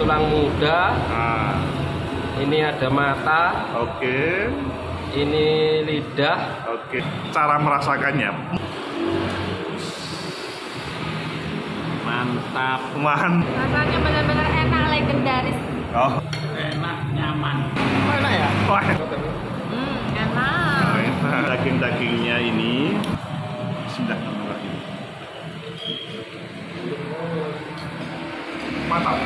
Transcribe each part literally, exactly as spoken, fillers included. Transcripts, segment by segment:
tulang muda. Nah. Ini ada mata. Oke. Ini lidah. Oke. Cara merasakannya. Mantap. Man. Rasanya benar-benar enak, legendaris. Oh. Enak, nyaman. Oh, enak ya? Wah. Hmm, enak. Daging-dagingnya ini sudah mantap.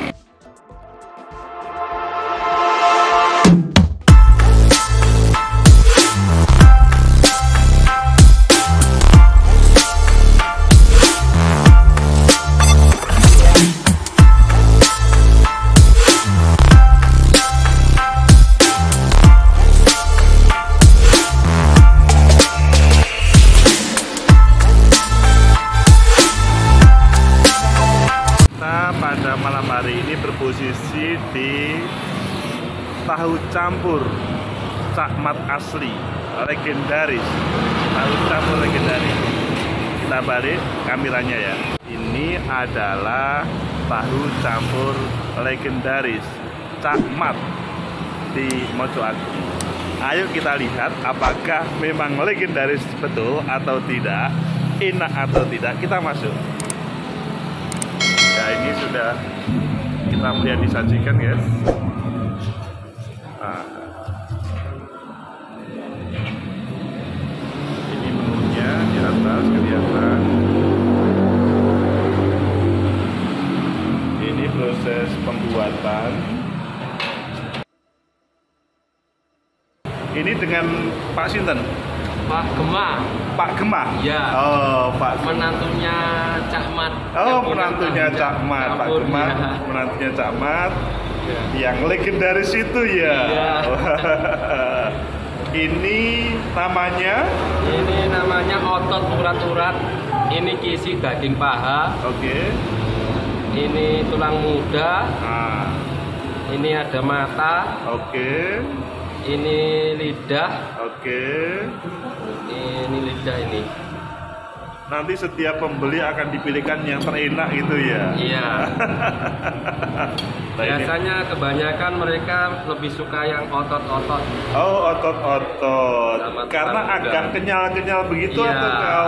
Pada malam hari ini berposisi di tahu campur Cak Mat asli, legendaris. Tahu campur legendaris. Kita balik kameranya ya. Ini adalah tahu campur legendaris Cak Mat di Mojoagung. Ayo kita lihat apakah memang legendaris betul atau tidak, enak atau tidak. Kita masuk. Ya, ini sudah kita melihat disajikan, guys. Nah, ini menunya di atas kelihatan. Ini proses pembuatan. Ini dengan Pak Sinten? Pak Gema. Pak Gema? Ya. Oh, Pak. Menantunya Cak Mat. Oh, menantunya Cak Mat. Pak Gema, ya. menantunya Cak Mat. Ya. Yang legendaris itu ya. Ya. Ini namanya? Ini namanya otot urat-urat. Ini kisi daging paha. Oke. Ini tulang muda. Nah. Ini ada mata. Oke. Ini lidah. Oke. Ini lidah ini. Nanti setiap pembeli akan dipilihkan yang terenak gitu ya. Iya. Nah, ini- Biasanya kebanyakan mereka lebih suka yang otot-otot. Oh, otot-otot. Sama Karena tulang agak muda. kenyal-kenyal begitu Iya. atau kau?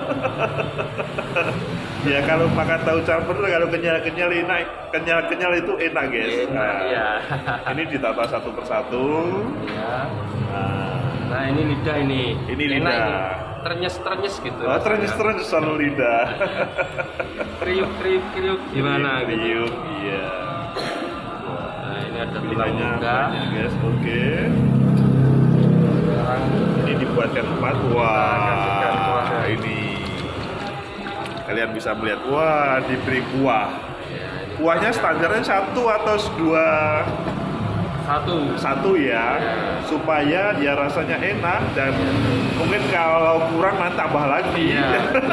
Ya kalau makan tahu campur kalau kenyal-kenyal enak, kenyal-kenyal itu enak, guys. Enak, Nah, iya. ini ditata satu persatu. Ya. Nah, Nah ini lidah ini. Ini Enak lidah. ini. Ternyes-ternyes gitu. oh, terus-terus selalu lidah. Kriuk-kriuk-kriuk gimana gitu. Kriuk, iya. Nah ini ada tulang Pilihannya muda. banyak, guys. Oke. Sekarang Ini dibuatkan empat. kasihkan Wah, kuahnya. ini kalian bisa melihat. Wah, diberi kuah. ya, ini Kuahnya standarnya satu atau dua? satu. Satu ya, supaya ya rasanya enak dan mungkin kalau kurang nanti tambah lagi. Iya.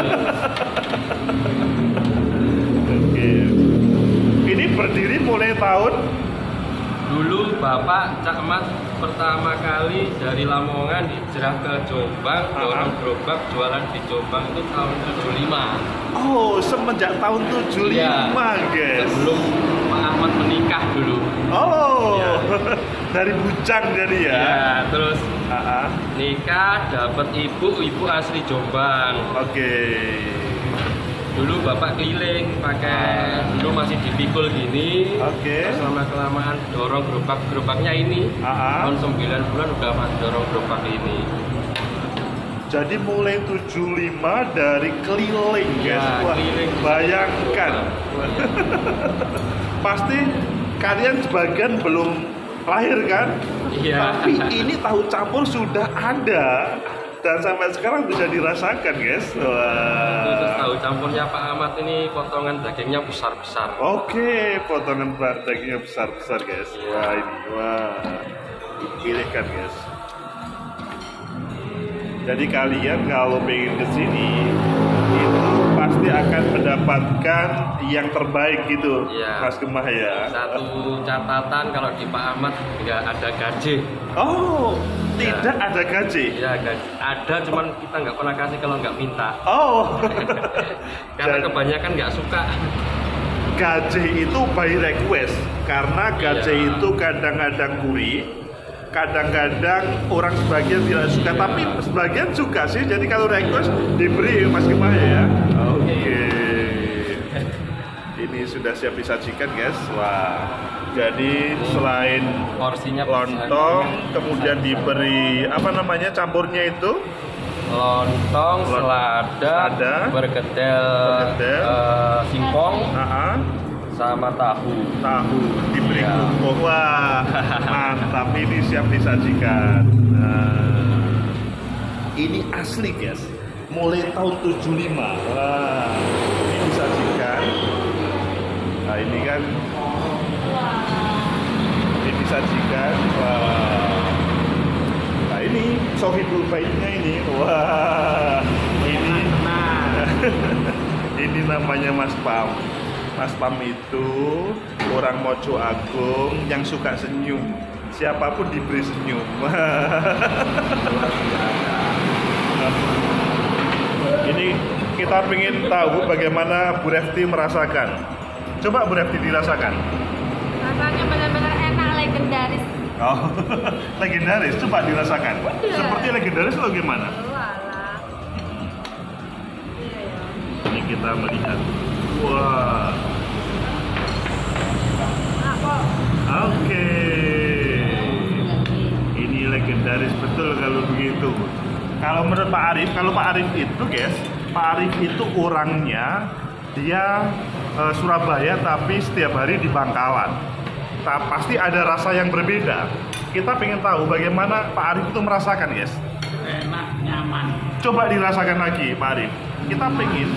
Oke. Ini berdiri mulai tahun Dulu Bapak Cak Mat pertama kali dari Lamongan hijrah ke Jombang, dorong gerobak jualan di Jombang itu tahun tujuh puluh lima. oh semenjak tahun tujuh puluh lima, Iya. guys. Sebelum Pak Ahmad menikah dulu. Oh, Iya. dari bujang jadi ya. Ya, terus Ah, ah. nikah dapat ibu, ibu asli Jombang. Oke. Dulu bapak keliling pakai dulu masih dipikul gini. Oke. Terus lama kelamaan dorong gerobak gerobaknya ini. Ah, ah. Tahun sembilan bulan udah mas dorong gerobak ini. Jadi mulai tujuh puluh lima dari keliling, guys. Ya, Wah, keliling. bayangkan. Pasti kalian sebagian belum lahir kan? Iya. Tapi ini tahu campur sudah ada dan sampai sekarang bisa dirasakan, guys. Terus Wah. tahu campurnya Pak Ahmad ini potongan dagingnya besar-besar. Oke, potongan dagingnya besar-besar, guys. Iya. Wah, ini wah. Dipilihkan, guys. Jadi kalian kalau pengen kesini itu pasti akan mendapatkan yang terbaik gitu, Iya. Mas Gemah ya. Satu catatan kalau di Pak Ahmad nggak ada gaji. Oh, Ya. tidak ada gaji. Ya gaji ada, cuman kita nggak pernah kasih kalau nggak minta. Oh, Karena Jadi- kebanyakan nggak suka. gajeh itu by request karena gajeh Iya. itu kadang-kadang gurih, kadang-kadang orang sebagian tidak suka, tapi sebagian suka sih. Jadi kalau request diberi Mas Gemah ya. Oke. Ini sudah siap disajikan guys. Wah. Jadi selain Porsinya lontong, kemudian diberi apa namanya campurnya itu? lontong, Lont- selada, selada, bergedel, bergedel, eh, singkong, Ah, sama tahu. tahu diberi Iya. kerupuk. Wah, mantap, ini siap disajikan. Nah, ini asli guys, mulai tahun tujuh puluh lima. Wah, ini disajikan. Nah, ini kan ini disajikan. Wah, nah ini sohibul baitnya ini. Wah, ini ini namanya Mas Pam. Mas Pam itu orang Mojo Agung yang suka senyum. Siapapun diberi senyum. Ini kita ingin tahu bagaimana Bu Refti merasakan. Coba Bu Refti dirasakan. Rasanya benar-benar enak, legendaris. Oh, legendaris. Coba dirasakan. Iya. Seperti legendaris lo gimana? Walah. Iya ya. Ini kita melihat. Wah. Nah, kok Oke. Ini legendaris betul kalau begitu. Kalau menurut Pak Arif, kalau Pak Arif itu guys, Pak Arif itu orangnya dia eh, Surabaya tapi setiap hari di Bangkalan. Ta- pasti ada rasa yang berbeda. Kita pengen tahu bagaimana Pak Arif itu merasakan guys. Enak, nyaman. Coba dirasakan lagi Pak Arif. Kita pengen.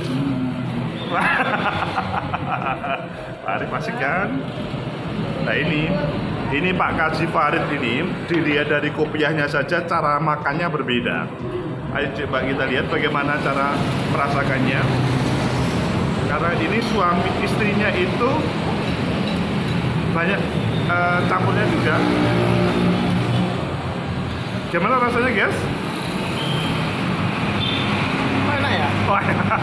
Pak Arif asik kan? Nah ini, ini Pak Kaji Farid ini dilihat dari kopiahnya saja cara makannya berbeda. Ayo coba kita lihat bagaimana cara merasakannya. Karena ini suami istrinya itu banyak eh, campurnya juga. Gimana rasanya guys? Enak ya? Oh,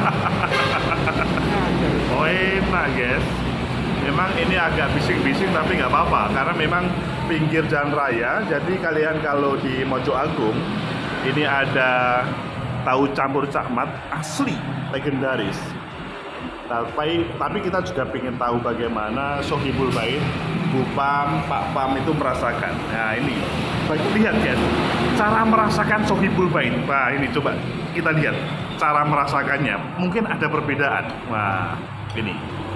oh enak guys. Memang ini agak bising-bising tapi nggak apa-apa karena memang pinggir jalan raya. Jadi kalian kalau di Mojo Agung ini ada tahu campur cakmat asli legendaris. Tapi tapi kita juga ingin tahu bagaimana Sohibul Bait, Bu Pam, Pak Pam itu merasakan. Nah ini, bagi lihat guys, cara merasakan Sohibul Bait. Nah ini coba kita lihat cara merasakannya. Mungkin ada perbedaan. Wah ini.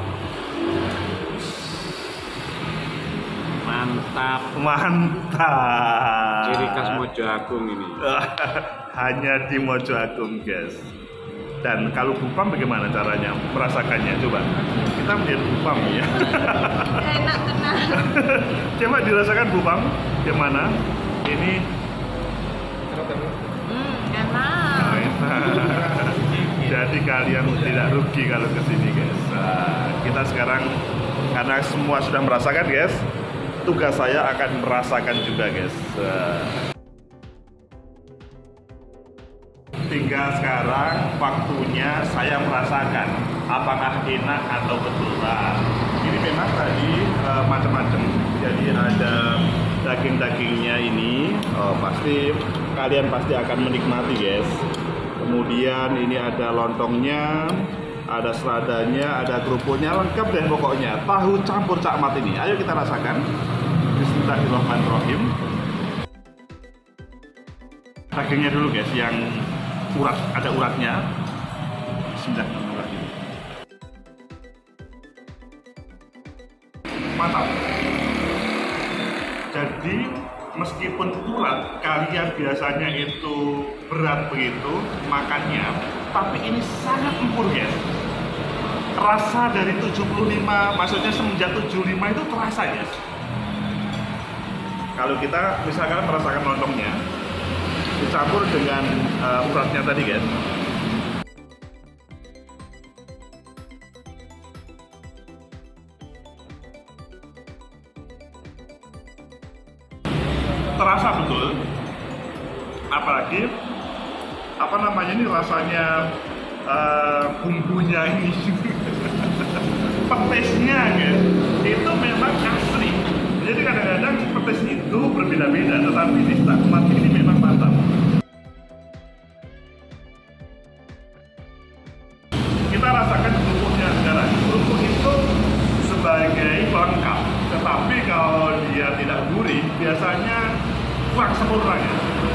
Mantap. Mantap. Ciri khas Mojo Agung ini. Hanya di Mojo Agung guys. Dan kalau Bu Pam bagaimana caranya merasakannya? Coba kita melihat Bu Pam ya. enak tenang. Coba dirasakan Bu Pam gimana? Ini Hmm, enak. jadi kalian tidak rugi kalau kesini guys. Nah, kita sekarang karena semua sudah merasakan guys, tugas saya akan merasakan juga guys. Nah, tinggal sekarang waktunya saya merasakan apakah enak atau betul. Nah, ini memang tadi uh, macam-macam. Jadi ada daging-dagingnya ini, oh, pasti kalian pasti akan menikmati guys. Kemudian ini ada lontongnya, ada seladanya, ada kerupuknya, lengkap deh pokoknya. Tahu campur cakmat ini, ayo kita rasakan. Bismillahirrahmanirrahim. Dagingnya dulu guys, yang urat, ada uratnya. Bismillahirrahmanirrahim. Mantap. Jadi meskipun urat kalian biasanya itu berat begitu makannya, tapi ini sangat empur guys. Rasa dari tujuh puluh lima, maksudnya semenjak tujuh puluh lima itu terasa guys. Kalau kita misalkan merasakan lontongnya dicampur dengan uh, uratnya tadi guys. Terasa betul, apalagi apa namanya ini rasanya uh, bumbunya ini petesnya guys itu memang asli. Jadi kadang-kadang petis itu berbeda-beda, tetapi di Cakmat ini memang mantap. Kita rasakan kerupuknya sekarang. Kerupuk itu sebagai pelengkap, tetapi kalau dia tidak gurih, biasanya kurang sempurna ya.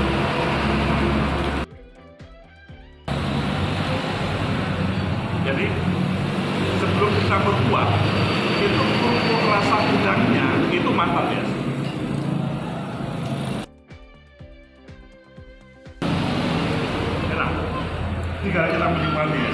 Jadi sebelum kita berkuah, itu kerupuk rasa udangnya itu mantap ya. Enak. Tinggal kita menikmati ya.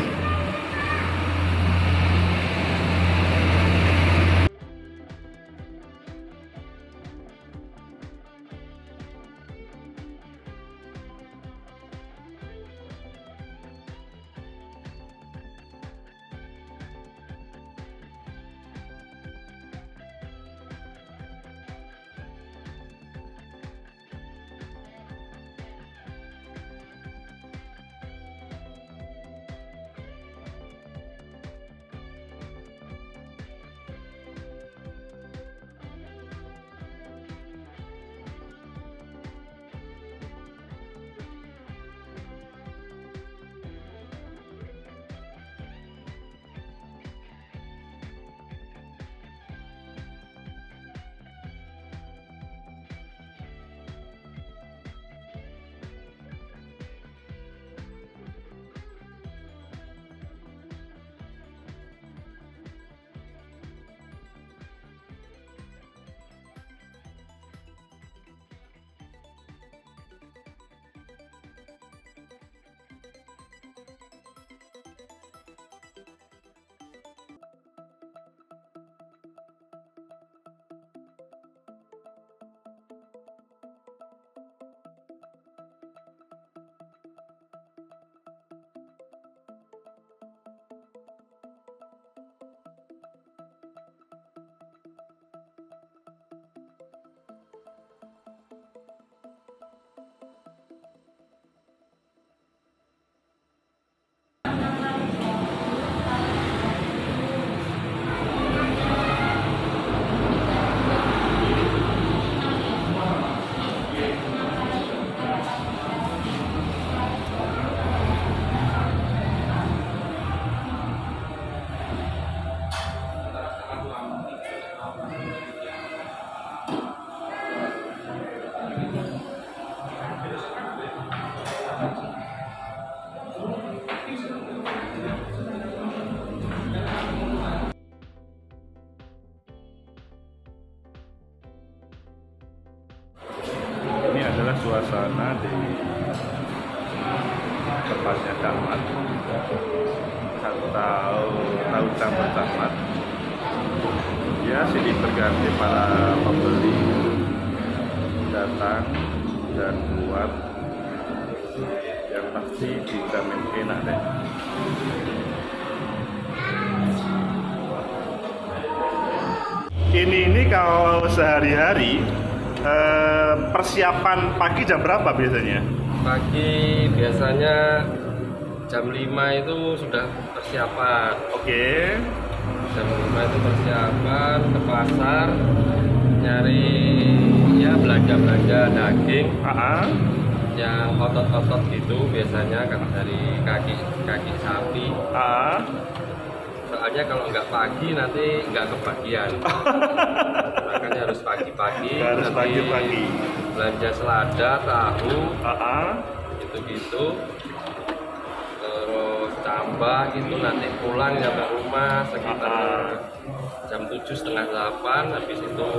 Ini adalah suasana di tempatnya Cakmat atau tahu campur Cakmat. Ya, sini berganti para pembeli datang dan buat, yang pasti dijamin enak deh. Ini ini kalau sehari-hari eh, persiapan pagi jam berapa biasanya? Pagi biasanya jam lima itu sudah persiapan. Oke. Jam lima itu persiapan ke pasar, nyari ya belanja-belanja daging. Ah. Yang otot-otot gitu biasanya kan dari kaki kaki sapi. Ah. Soalnya kalau nggak pagi nanti nggak kebagian. Makanya harus pagi-pagi. Harus pagi-pagi. Belanja selada, tahu, Ah. gitu-gitu. Terus tambah gitu nanti pulang nyampe rumah sekitar jam tujuh setengah delapan. Habis itu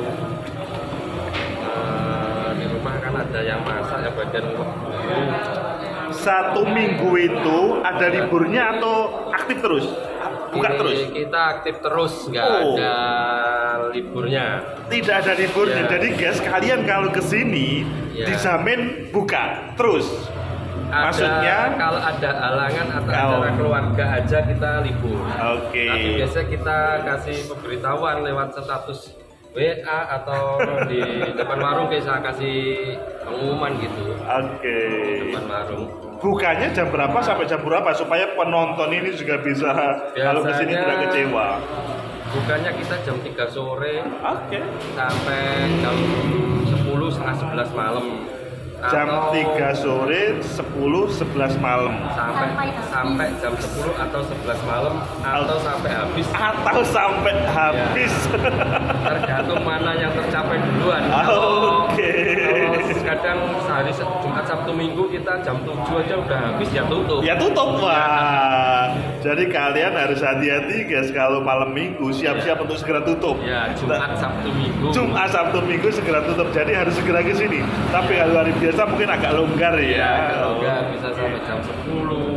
uh, di rumah kan ada yang masak ya bagian guru. Satu minggu itu ada liburnya atau aktif terus? Buka Ini terus? kita aktif terus, nggak Oh. ada liburnya. Tidak ada liburnya. Ya. Jadi guys, kalian kalau kesini Ya. dijamin buka terus. Ada, Maksudnya? kalau ada halangan atau Oh. acara keluarga aja kita libur. Oke. Tapi biasanya kita kasih pemberitahuan lewat status W A atau di depan warung kita kasih pengumuman gitu. Oke. Depan warung. Bukanya jam berapa sampai jam berapa supaya penonton ini juga bisa kalau kesini Biasanya- tidak kecewa? Bukannya kita jam tiga sore Oke. sampai jam sepuluh setengah sebelas malam. Jam Atau tiga sore, sepuluh, sebelas malam. sampai Sampai sampai jam sepuluh atau sebelas malam atau sampai habis, Atau sampai habis. tergantung mana yang tercapai duluan. Kalau- Oke. kalau kadang sehari se- Jumat Sabtu Minggu kita jam tujuh aja udah habis ya tutup. Ya tutup, Wah. Jadi kalian harus hati-hati guys kalau malam minggu siap-siap untuk segera tutup. Ya, Jumat Sabtu Minggu. Jumat Sabtu Minggu segera tutup. Jadi harus segera ke sini. Tapi kalau hari biasa mungkin agak longgar ya. Ya, kalau enggak bisa sampai jam sepuluh.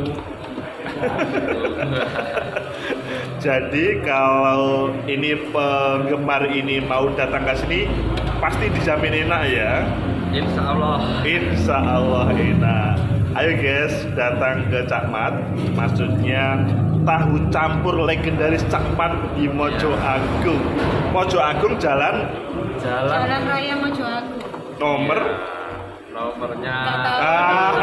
Jadi kalau ini penggemar ini mau datang ke sini pasti dijamin enak ya. Insya Allah. Insya Allah enak. Ayo guys, datang ke Cak Mat. Maksudnya tahu campur legendaris Cak Mat di Mojo Agung. Mojo Agung jalan Jalan Jalan Raya Mojo Agung. nomor nomornya. ah,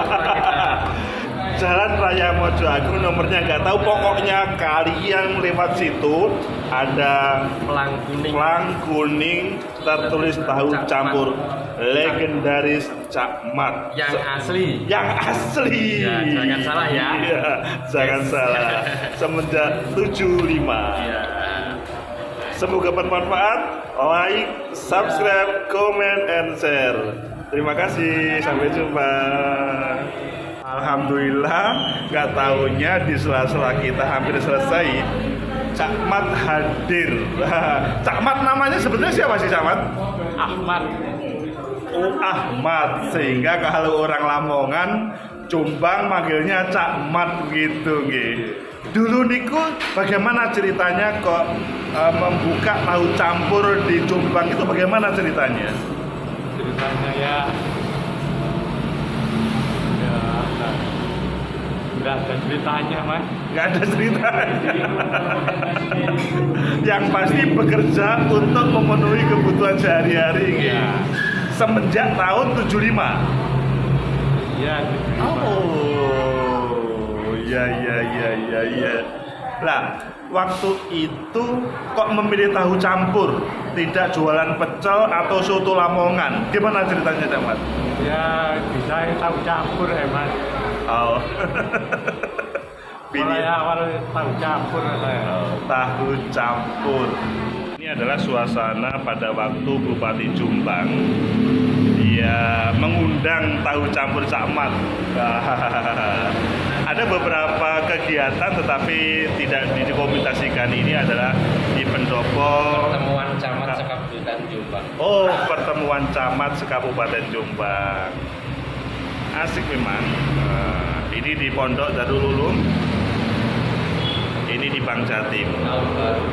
Jalan Raya Mojo Agung nomornya nggak tahu. Pokoknya kalian lewat situ ada Pelang kuning. pelang kuning tertulis tahu Cak campur Mat. legendaris Cak Mat. Yang asli. Yang asli. Ya, jangan salah ya. Iya, jangan Yes. salah. Semenjak tujuh puluh lima. Ya. Semoga bermanfaat. Like, subscribe, comment, and share. Terima kasih. Sampai jumpa. Alhamdulillah, nggak tahunya di sela-sela kita hampir selesai, Cak Mat hadir. Cak Mat namanya sebetulnya siapa sih Cak Mat? Ahmad. Oh, Ahmad. Sehingga kalau orang Lamongan, Jombang manggilnya Cak Mat gitu nggih. Dulu niku bagaimana ceritanya kok eh, membuka tahu campur di Jombang itu bagaimana ceritanya? Ceritanya ya, ya nggak ada ceritanya mas. Nggak ada ceritanya. Yang pasti bekerja untuk memenuhi kebutuhan sehari-hari nggih. Ya, Semenjak tahun tujuh puluh lima. ya. Oh, ya ya ya ya ya. Lah, waktu itu kok memilih tahu campur, tidak jualan pecel atau soto Lamongan? Gimana ceritanya, Cak Mat? Ya bisa tahu campur ya mas. Oh. Mulai Pilih awal tahu campur saya. tahu campur. Ini adalah suasana pada waktu Bupati Jombang dia mengundang tahu campur Cak Mat. Ada beberapa kegiatan tetapi tidak dikomunikasikan. Ini adalah di pendopo Pertemuan camat sekabupaten Jombang. Oh, pertemuan camat sekabupaten Jombang. Asik memang. Nah, ini di Pondok Darul Ulum. Ini di Bang Jatim. Tahun baru.